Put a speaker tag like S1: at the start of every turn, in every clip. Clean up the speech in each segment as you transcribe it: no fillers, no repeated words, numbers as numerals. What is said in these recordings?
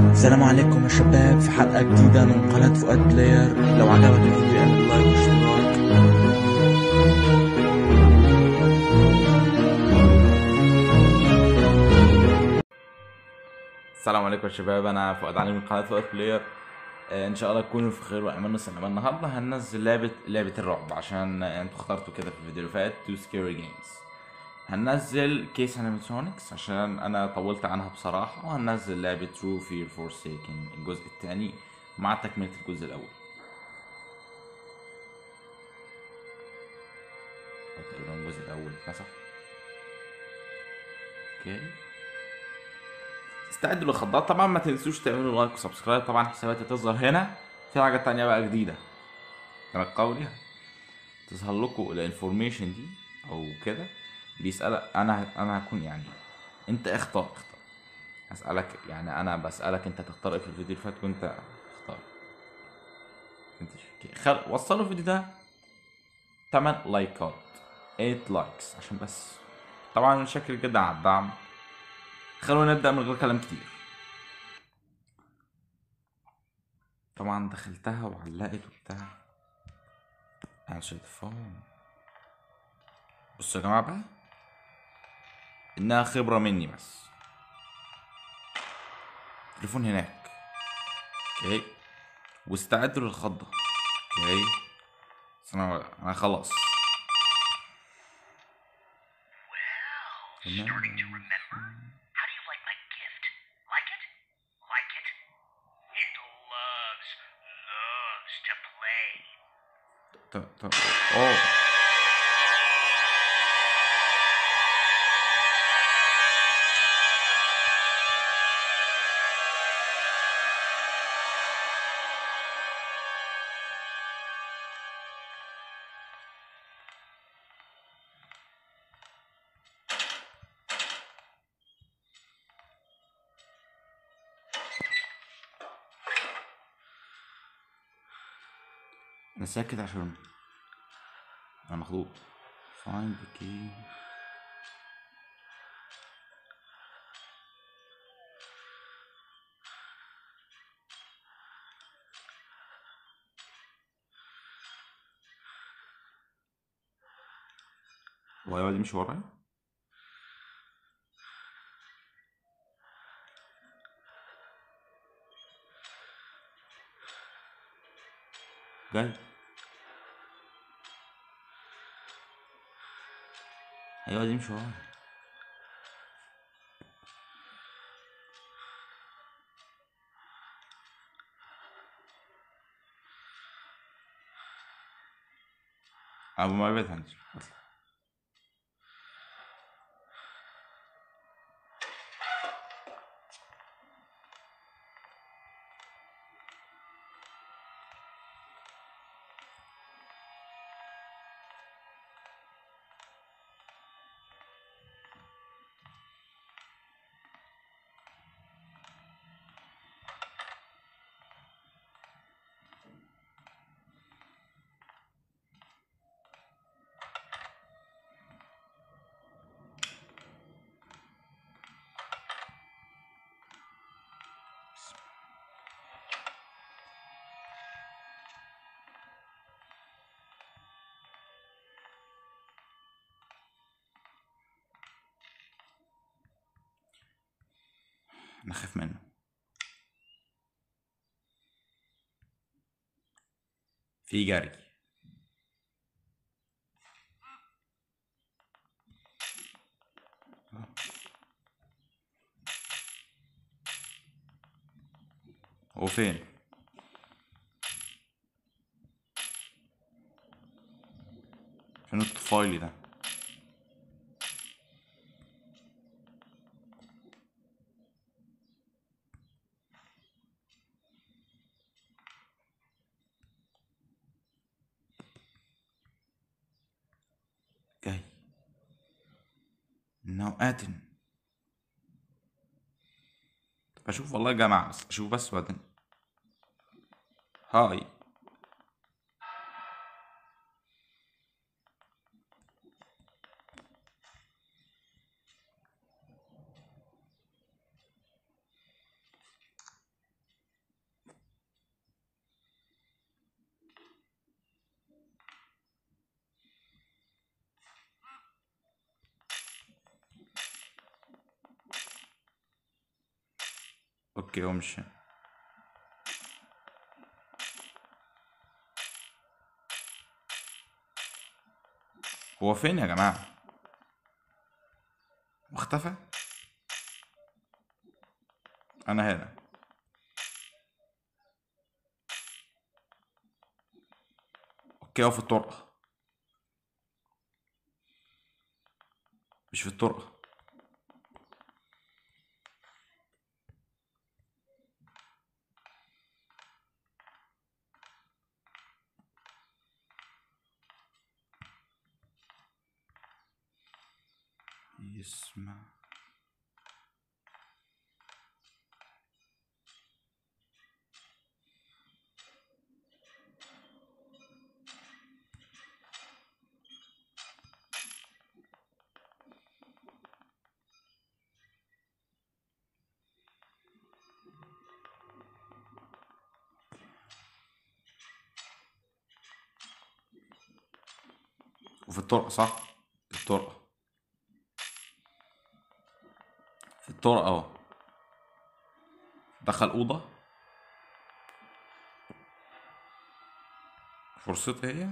S1: السلام عليكم يا شباب، في حلقة جديدة من قناة فؤاد بلاير. لو عجبك الفيديو اعمل لايك واشتراك.
S2: السلام عليكم يا شباب، انا فؤاد علي من قناه فؤاد بلاير. ان شاء الله تكونوا في خير وامان وسلامه. النهارده هننزل لعبه الرعب عشان انتوا اخترتوا كده في الفيديو اللي فات تو سكيري جيمز. هننزل كيس انيماترونكس عشان انا طولت عنها بصراحه، وهننزل لعبه ترو فير فورسيكن الجزء الثاني مع تكمله الجزء الاول. أو تقريبا الجزء الاول مسح. اوكي، استعدوا للخضات. طبعا ما تنسوش تعملوا لايك وسبسكرايب. طبعا حساباتي هتظهر هنا. في حاجه تانية بقى جديده ترقبوا ليها، تظهر لكم الانفورميشن دي او كده. بيسألك انا هكون يعني انت اختار. هسألك يعني انا بسألك انت تختار ايه في الفيديو اللي فات، وانت اختار. وصلوا الفيديو ده 8 لايكات، 8 لايكس عشان بس. طبعا شكر جدا على الدعم. خلونا نبدأ من غير كلام كتير. طبعا دخلتها وعلقت وبتاع. انا شايفهم. بصوا يا جماعة بقى، انها خبرة مني بس. تليفون هناك. اوكي، واستعدوا للخضة. اوكي، بس انا خلاص.
S3: Starting to remember? How do you like my gift? Like it? Like it? It loves to play.
S2: طب اوه. انا ساكت عشان انا مخضوض. find the key. هو هيقعد يمشي ورايا؟ جاي، هيقعد يمشي ورايا. ابو ما بيت هنزل. انا خايف منه. في جري. هو فين؟ فين الطفايلي ده؟ جاي انه قاتل. بشوف والله يا جماعة، بس اشوف بس بعدين. هاي. اوكي هو مش هنا. هو فين يا جماعة؟ واختفى. انا هنا. اوكي هو في الطرقة، مش في الطرقة. يسمع. وفي الطرقة صح؟ في الطرقة، في الطرقة اهو. دخل أوضة. فرصتي هي.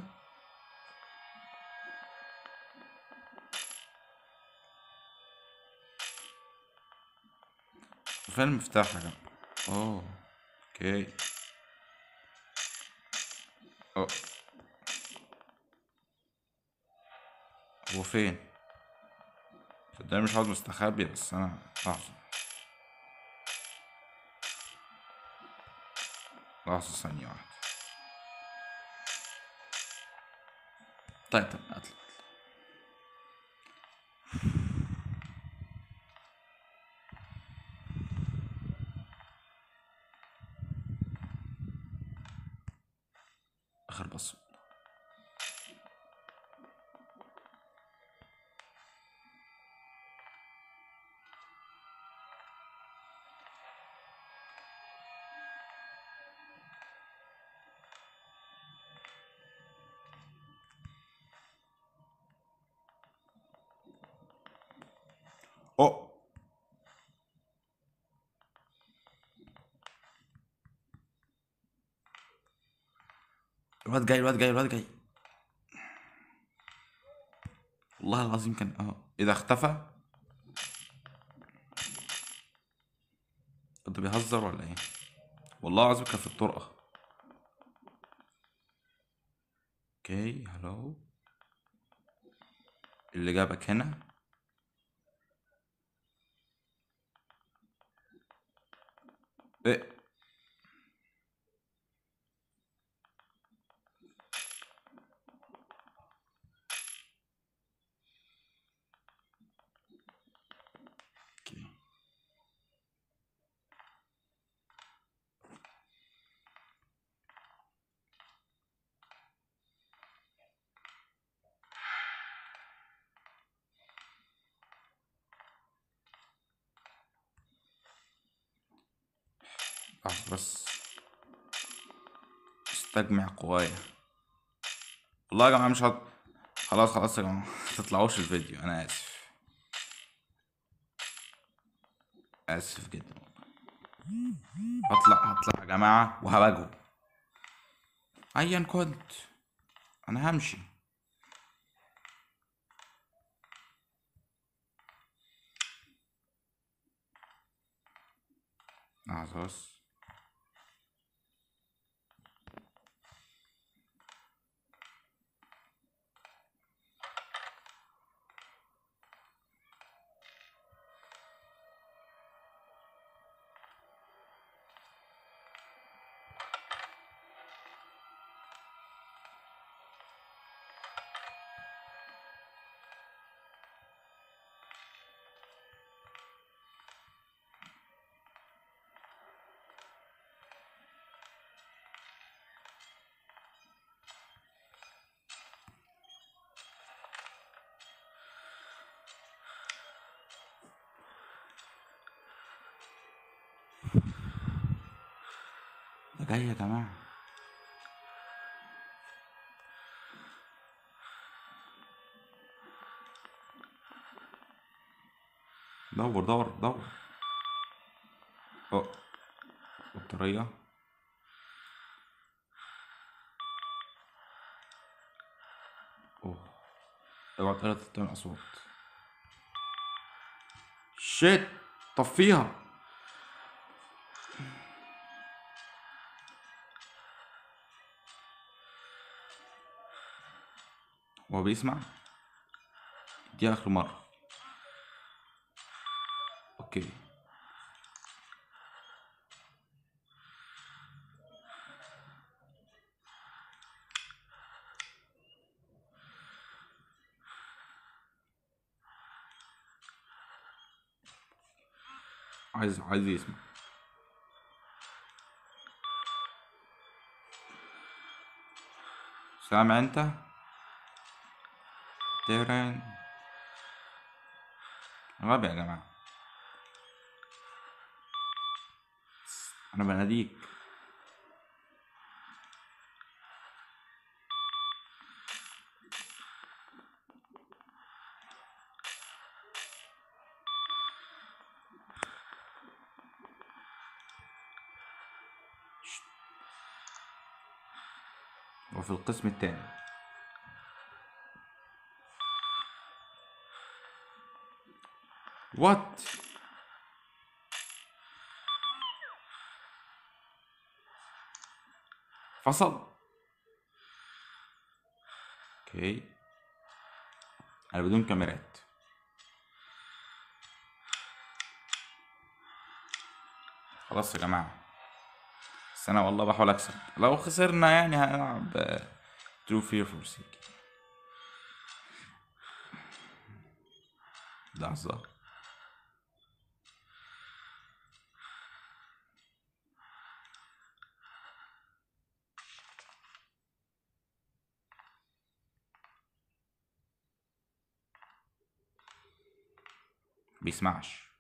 S2: فين المفتاح يا جماعة؟ اوه اوكي. أوه. هو فين؟ صدقني مش هقعد مستخبي، بس انا لحظة. لحظة ثانية واحدة. طيب اطلع. اخر بص. اوه. الواد جاي الواد جاي الواد جاي. والله العظيم كان ايه ده اختفى؟ انت بيهزر ولا ايه؟ والله العظيم كان في الطرقة. اوكي هلو. اللي جابك هنا؟ ايه. اوكي. لحظة بس استجمع قوايا. والله يا جماعة مش خلاص خلاص يا جماعة متطلعوش الفيديو، انا اسف. اسف جدا. هطلع يا جماعة وهواجهه ايا كنت. انا همشي. لحظة بس. ده جاي يا جماعة. دور دور دور. أوه. بطارية. اوه، اوعى تقلق تعمل اصوات. شيت، طفيها. هو بيسمع؟ دي اخر مرة. اوكي. عايز يسمع. سامع انت؟ تيران. غبي يا جماعة، انا بناديك. وفي القسم التاني. وات؟ فصل. اوكي، انا بدون كاميرات. خلاص يا جماعة، بس انا والله بحاول اكسب. لو خسرنا يعني هنلعب ترو فير فور سيك. لحظة. بيسمعش.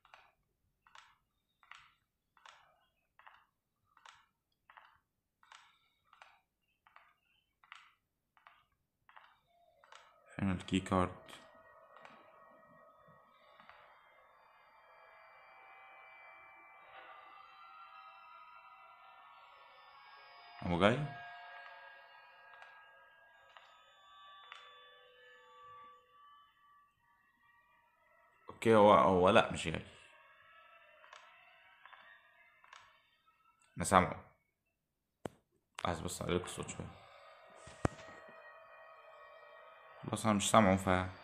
S2: فين الكي كارد؟ هو جاي؟ اوكي، هو لا مش جاي. انا سامعه. عايز بس اعليك الصوت شوية. خلاص انا مش سامعه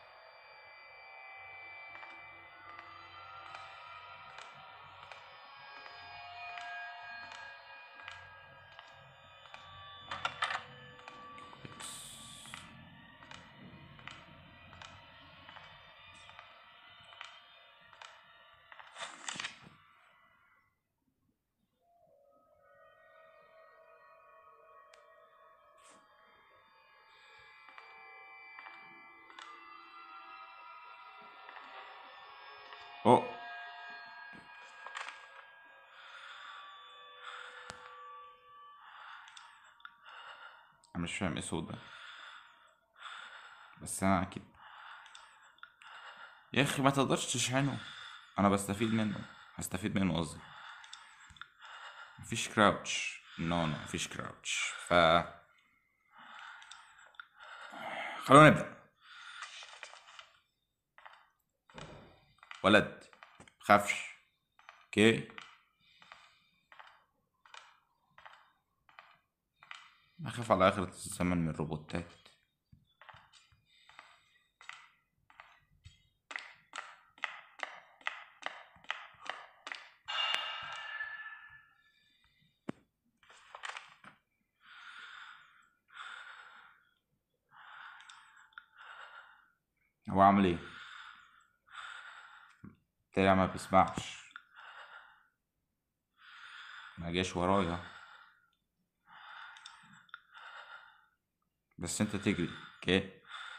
S2: اوه. انا مش فاهم ايه الصوت ده، بس انا اكيد. يا اخي ما تقدرش تشحنه، انا بستفيد منه. هستفيد منه قصدي. مفيش كراوتش. نو مفيش كراوتش. خلونا نبدأ. ولد مخافش. اوكي، اخاف على اخرة الزمن من الروبوتات. هو عامل ايه؟ طلع ما بيسمعش. ما جاش ورايا. بس انت تجري. اوكي.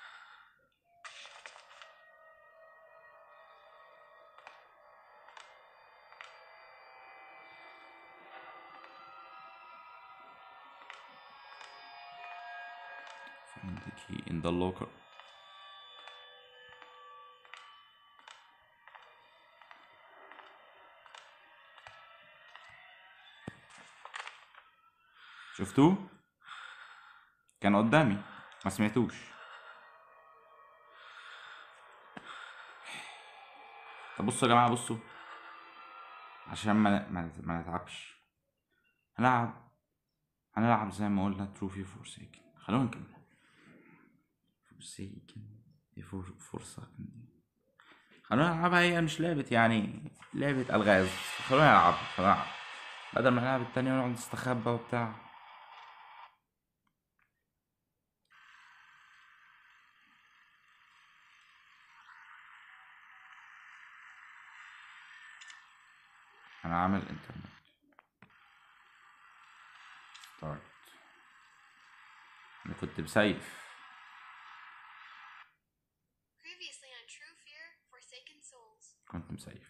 S2: find the key in the locker. شفتوه؟ كان قدامي ما سمعتوش. طب بصوا يا جماعة، بصوا عشان ما نتعبش. هنلعب زي ما قلنا تروفي فورسيكن. خلونا نكمل فورسيكن فورساكن دي. خلونا نلعبها، هي مش لعبة يعني، لعبة ألغاز. خلونا نلعب بدل ما نلعب التانية ونقعد نستخبى وبتاع. أنا عامل انترنت ستارت. أنا كنت مسيف.
S4: Previously on True Fear, Forsaken Souls.
S2: كنت مسيف.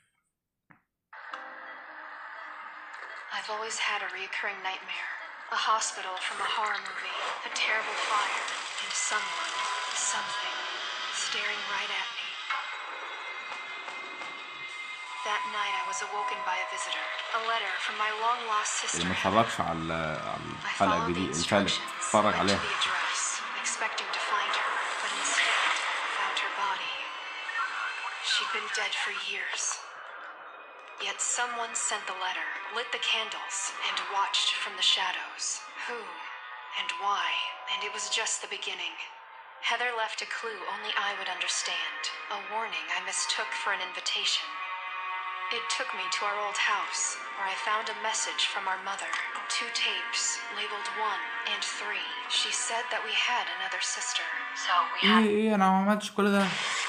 S4: I've always had a recurring nightmare. A hospital from a horror movie, a terrible fire, and something, staring right at me. That night I was awoken by a visitor. A letter from my long-lost sister.
S2: اللي ما اتفرجش على
S4: I
S2: الحلقة
S4: followed the
S2: الجديدة الفعل
S4: instructions,
S2: اتفرج
S4: went to
S2: عليها.
S4: the address, expecting to find her, but instead found her body. She'd been dead for years. Yet someone sent the letter, lit the candles, and watched from the shadows. Who and why? And it was just the beginning. Heather left a clue only I would understand. A warning I mistook for an invitation. It took me to our old house, where I found a message from our mother. 2 tapes, labeled 1 and 3. She said that we had another sister. So we had...
S2: ايه انا ما عملتش كل ده.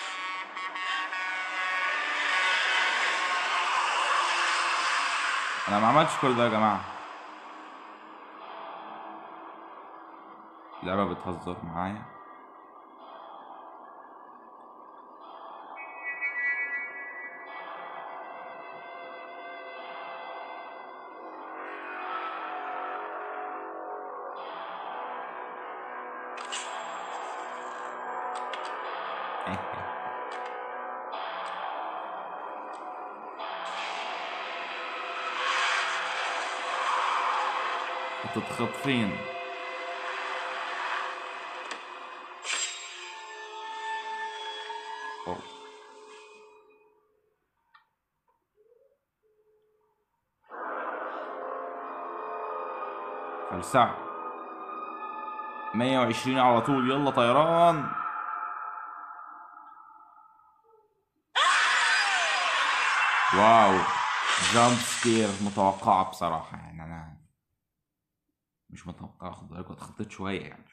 S2: انا ما عملتش كل ده يا جماعة. اللعبة بتهزر معايا. هتتخطفين. أوه. فلسع 120 على طول. يلا طيران. واو، جامب سكير متوقعة بصراحة. يعني أنا مش متوقع، خد بالك اتخطيت شوية يعني.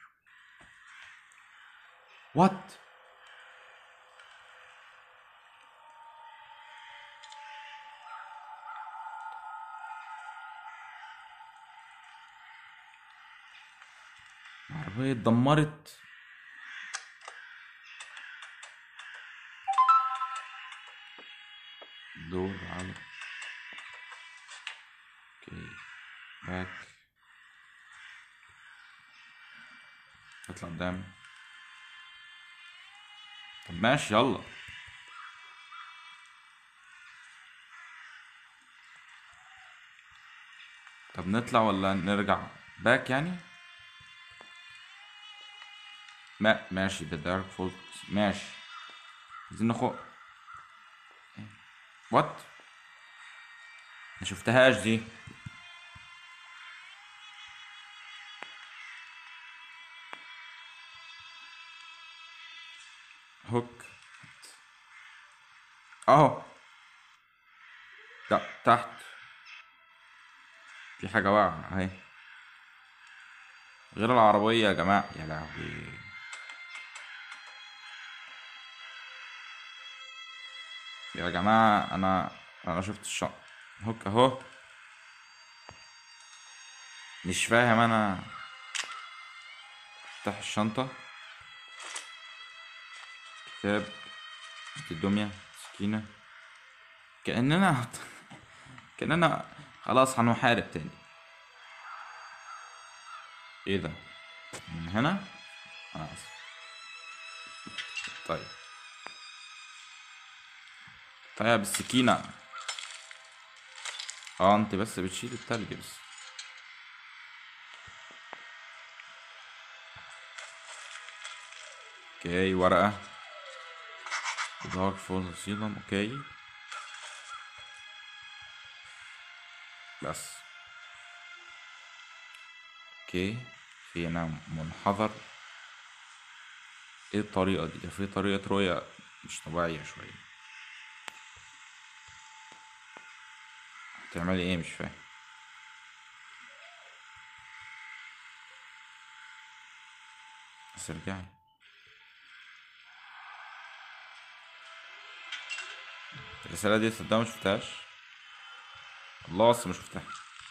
S2: وات؟ العربية اتدمرت. دور على اوكي باك. اطلع قدام. طب ماشي يلا. طب نطلع ولا نرجع باك يعني؟ ماشي. ده دارك فولت. ماشي. عايزين ناخد وات؟ ما شفتهاش دي. هوك اهو. تحت في حاجة واقعة اهي، غير العربية يا جماعة. يا لهوي. يا جماعة انا شفت الشنطة. هوك اهو. مش فاهم انا. افتح الشنطة. كتاب، الدمية، سكينة. كأننا خلاص هنحارب تاني. ايه ده؟ من هنا؟ انا اسف. طيب بالسكينة. انت بس بتشيل التلج بس. اوكي ورقة دارك فول سيلم. اوكي بس. اوكي في هنا منحدر. ايه الطريقة دي؟ ده في طريقة رؤية مش طبيعية شوية. هتعملي ايه؟ مش فاهم. بس ارجعي. الرسالة دي صدق ما شفتهاش. الله اصلا ما شفتها.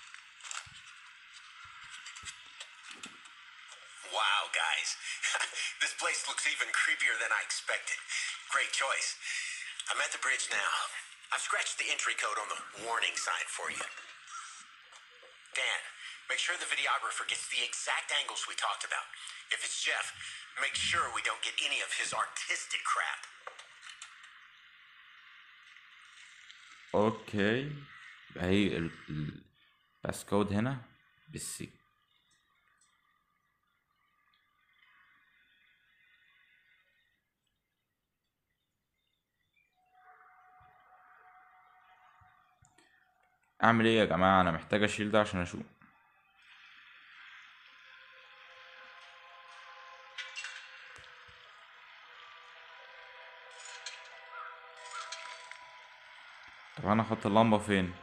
S5: Wow, guys. This place looks even creepier than I expected. Great choice. I'm at the bridge now. I've scratched the entry code on the warning sign for you. Dan, make sure the videographer gets the exact angles we talked about. If it's Jeff, make sure we don't get any of his artistic crap.
S2: اوكي يبقى هي الباس كود هنا بالسي. اعمل ايه يا جماعة؟ انا محتاج اشيل ده عشان اشوف. طب انا احط اللمبة فين؟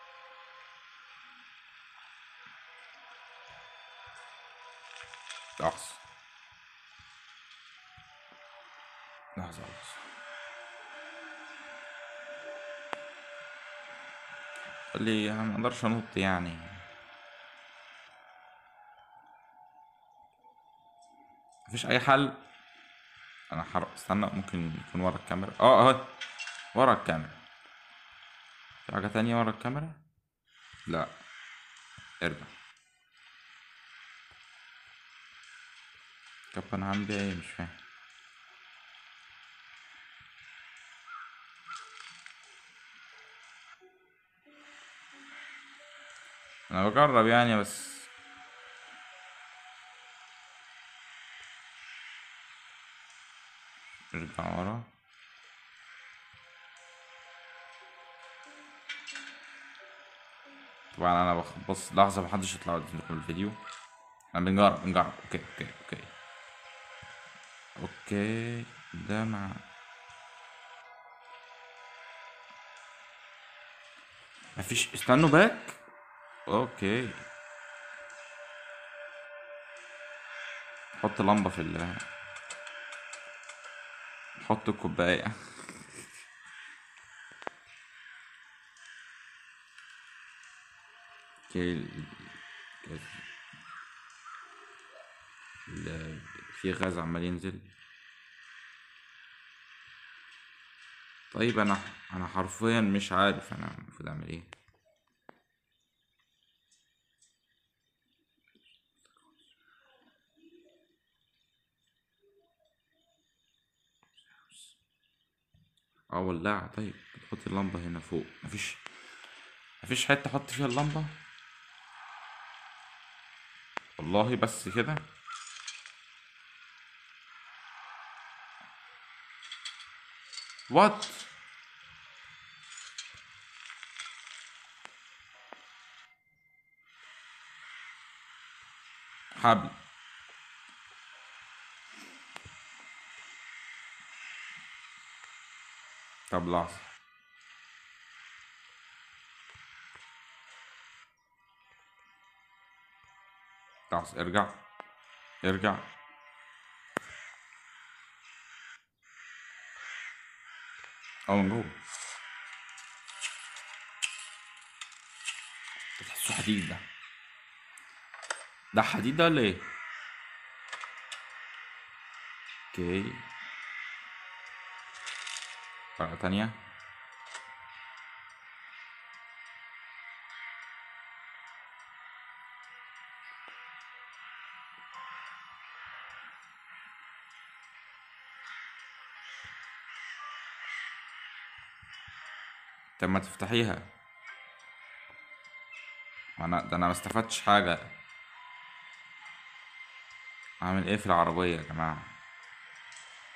S2: لحظة لحظة بس. قال لي انا مقدرش انط يعني. مفيش اي حل. انا استنى، ممكن يكون ورا الكاميرا. اهي ورا الكاميرا. في حاجة تانية ورا الكاميرا؟ لا. ارجع. طب انا هعمل بيها ايه؟ مش فاهم. انا بجرب يعني بس. ارجع ورا. طبعا انا بص لحظة، محدش يطلع قدام الفيديو. احنا بنجرب. اوكي ده مع مفيش. استنوا باك. اوكي حط لمبة في حط الكوباية. اوكي في غاز عمال ينزل. طيب انا حرفيا مش عارف انا المفروض اعمل ايه. ولاعة. طيب تحط اللمبة هنا فوق. مفيش حتة احط فيها اللمبة والله. بس كده. وات. حبل. طب لحظة. لحظة. ارجع. من جوه. تحسه حديد ده. ده حديد ده ولا ايه؟ اوكي ورقة تانية. طب ما تفتحيها. انا ما استفدتش حاجة. اعمل ايه في العربية يا جماعة؟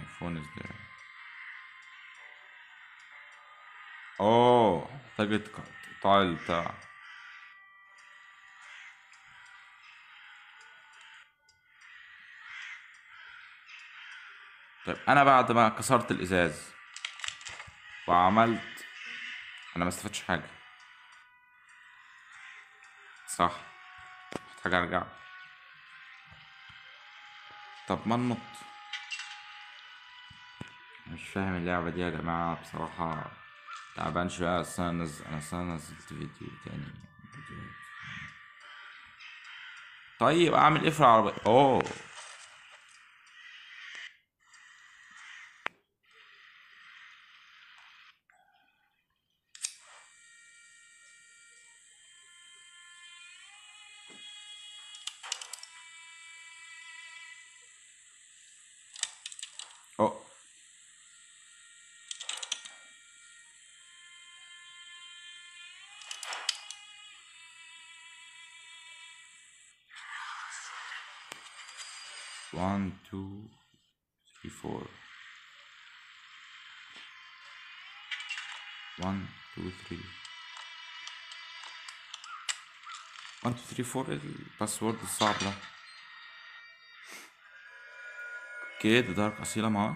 S2: My phone is there. اوه محتاج تقطع البتاع. طيب انا بعد ما كسرت الازاز وعملت، انا ما استفدتش حاجه صح، محتاج ارجع. طب ما ننط. مش فاهم اللعبه دي يا جماعه بصراحه، تعبان شويه. اصل انا نزلت فيديو تاني فيديو. طيب اعمل ايه في العربيه؟ اوه اوه 1 2 3 4 1 2 3 1 2 3 4 الباسورد الصعب ده. اوكي ده دارك اصيله معاه.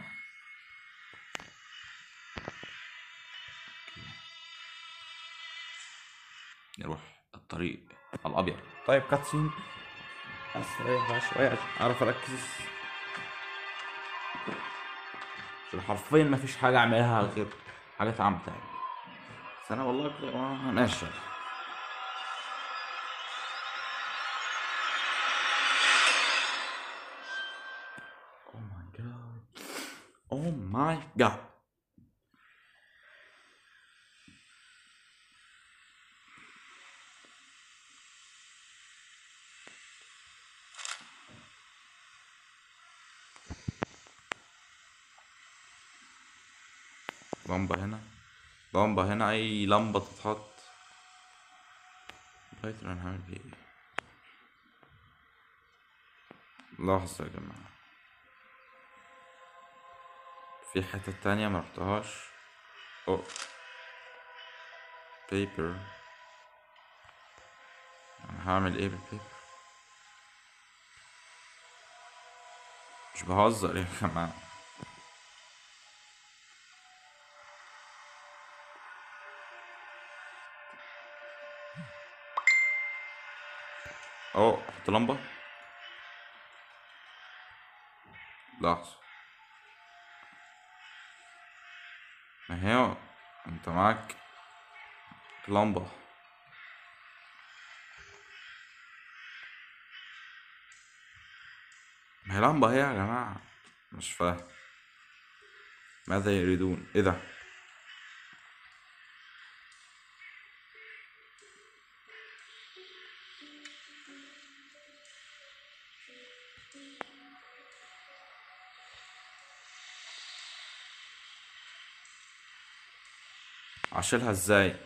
S2: نروح الطريق الابيض. طيب كاتسين استريح بقى شويه عشان اعرف اركز، عشان حرفيا مفيش حاجه اعملها غير حاجات عم تاني. بس انا والله ماشي. Oh my god. Oh my god. لمبة هنا، لمبة هنا، أي لمبة تتحط. لغاية أنا هعمل بيه إيه؟ لحظة يا جماعة، في حتة تانية مرحتهاش. أوه بيبر. أنا هعمل إيه بالبيبر؟ مش بهزر يا جماعة. أوه حط لمبة. لحظة، ما هي أنت معاك لمبة. ما هي لمبة هي يا جماعة، مش فاهم ماذا يريدون. إيه ده؟ أشيلها إزاي؟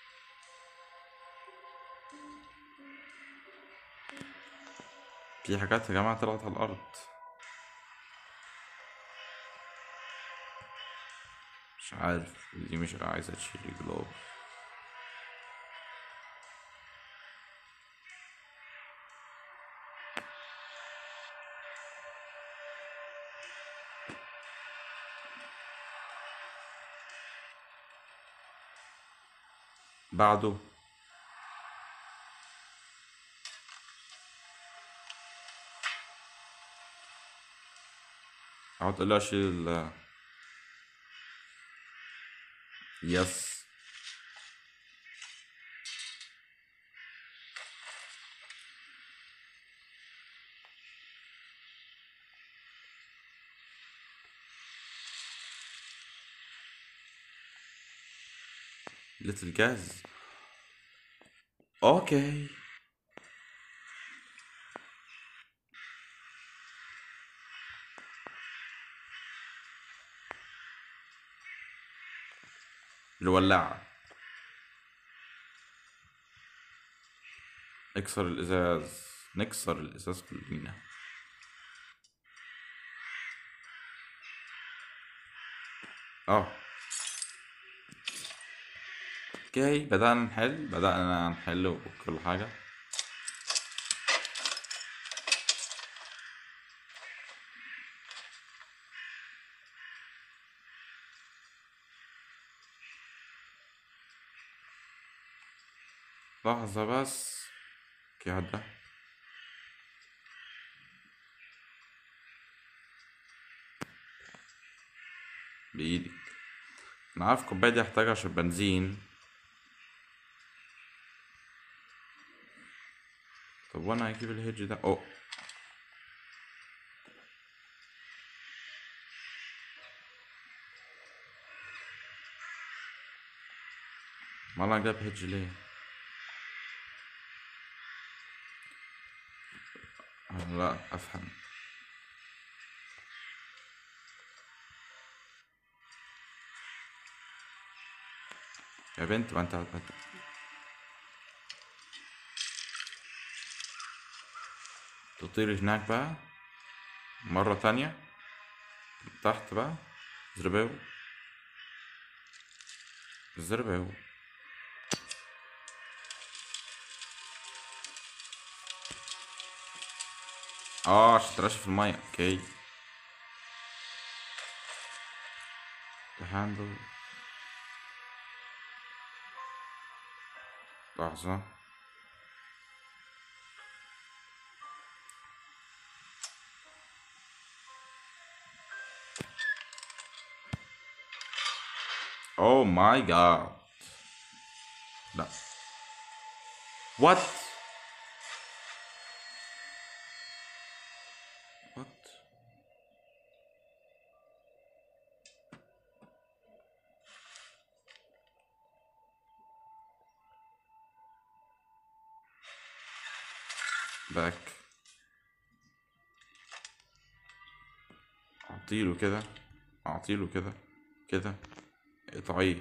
S2: في حاجات يا جماعة طلعت على الأرض. مش عارف دي مش عايزة تشيل جلوب. بعده اقعد تقول لي اشيل يس. ليتل جاز. اوكي الولاعة. اكسر الازاز، نكسر الازاز كلنا. اه اوكي، بدأنا نحل وكل حاجة. لحظة بس كده بإيدك. أنا عارف الكوباية دي هحتاجها عشان بنزين. طب وأنا هجيب الهيدج ده؟ أوه ما أنا جايب هيدج ليه؟ لا أفهم. يا بنت ما أنت تطيري هناك بقى مرة تانية تحت بقى. زرباو زرباو. عشان ترشي في المية. اوكي تهاندل. لحظة. اوه ماي جاد. لا وات وات. باك. اعطيله كده اعطيله كده كده. اقطعيه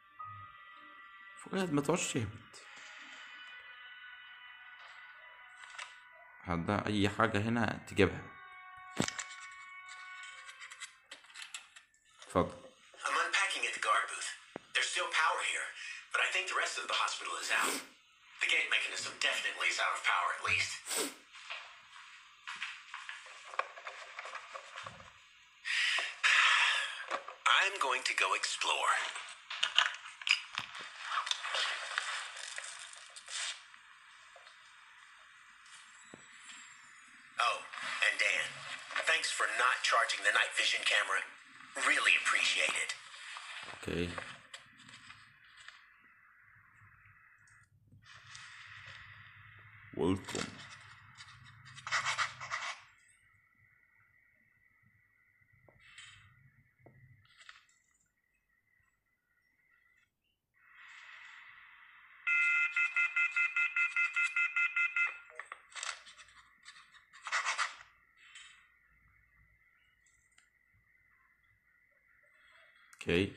S2: فؤاد ما تقعدش تهبط. هدا اي حاجة هنا تجيبها. اتفضل.
S5: I'm unpacking at the guard booth. There's still power here, but I think the rest of the hospital is out. The gate mechanism definitely is out of power, at least. I'm going to go explore. Oh, and Dan, thanks for not charging the night vision camera. Really appreciate it.
S2: اوكي ويلكم. اوكي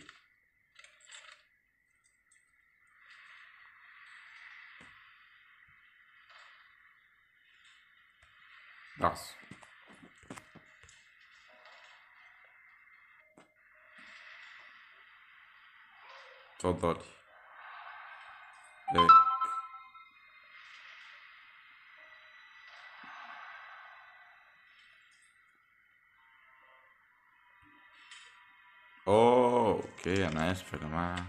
S2: لحظة. اتفضلي. باك. اوكي انا اسف يا جماعة.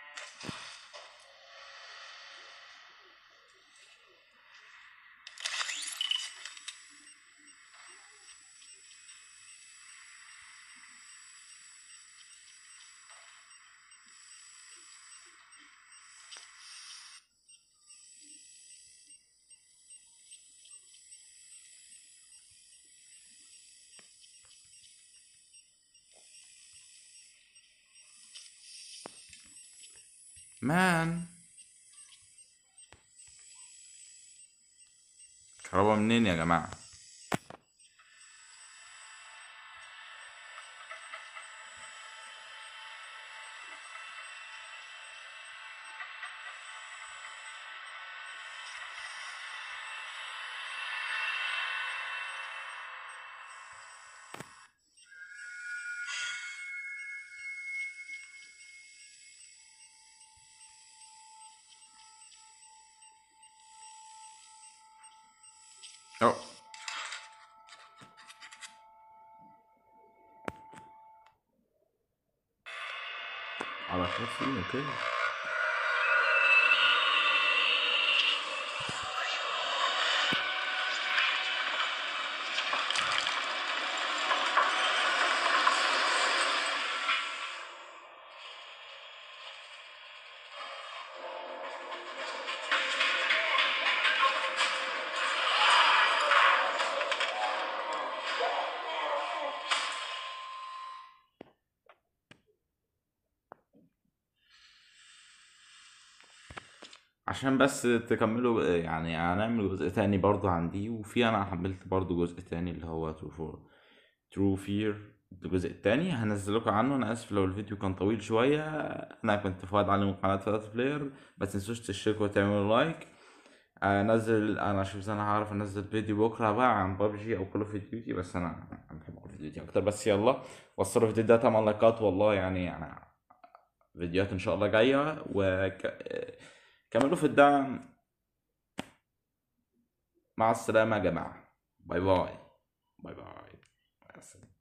S2: مان كهربا منين يا جماعة؟ أهو. على كرسي اوكي. عشان بس تكملوا يعني هنعمل جزء تاني برضو عندي، وفي انا حملت برضو جزء تاني اللي هو ترو فير. الجزء التاني هنزلكوا عنه. انا اسف لو الفيديو كان طويل شوية. انا كنت فؤاد علي من قناة فؤاد بلاير. ما تنسوش تشتركوا وتعملوا لايك. انزل انا شوف انا هعرف انزل فيديو بكره بقى عن ببجي او كول اوف ديوتي، بس انا بحب كول اوف ديوتي اكتر. بس يلا وصلوا الفيديو ده 8 لايكات والله، يعني فيديوهات ان شاء الله جايه، وكملوا في الدعم. مع السلامه يا جماعه. باي باي. باي باي. مع السلامة.